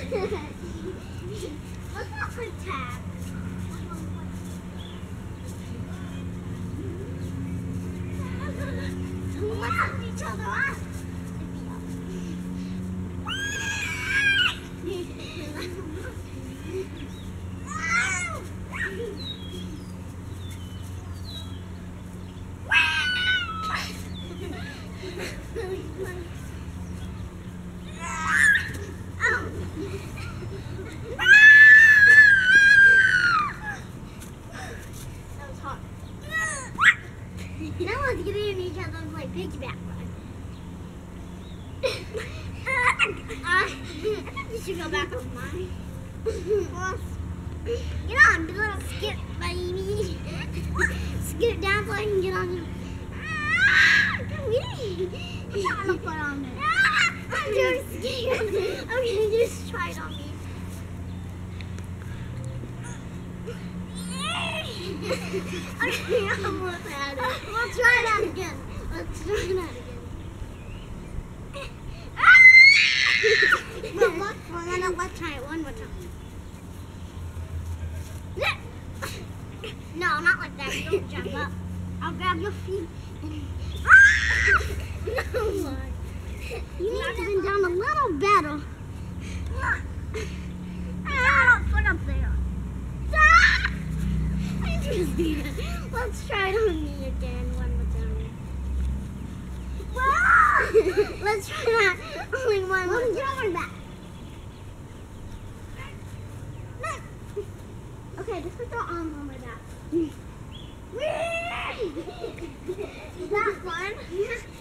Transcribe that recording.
Let's not play tag. Let's help each other out. Now let's get in each other and play piggyback run. I think you should go back on mine. Get on, little skip, baby. Skip down so I can get on you. Come here. I'm trying to put on there. I'm too scared. Okay, just try it on me. Okay, I almost had it. Let's try that again. Let's try that again. Well, let's try it one more time. No, not like that. Don't jump up. I'll grab your feet. No one. You need to bend down a little better. Put up there. Let's try it on me again one more time. Let's try that only one more time. Get on back. Okay, just put the arms on my back. Is that fun?